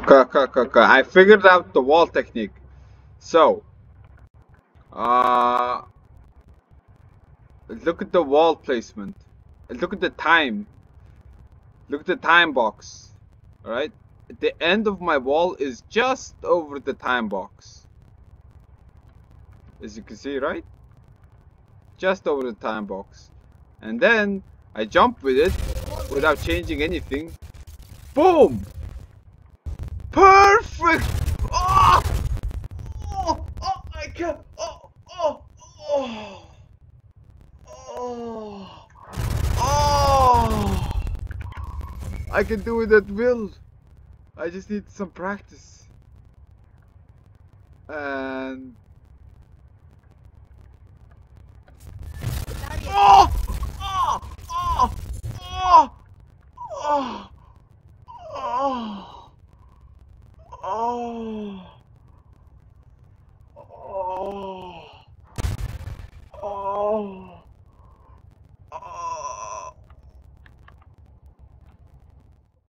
I figured out the wall technique. So, uh, look at the wall placement. Look at the time. Look at the time box. Alright? The end of my wall is just over the time box. As you can see, right? Just over the time box. And then I jump with it without changing anything. Boom! Perfect! Oh! Oh! Oh! I can't! Oh! Oh! Oh! Oh! Oh! I can do it at will. I just need some practice. And oh! Oh! Oh! Oh! Oh! Oh! Oh!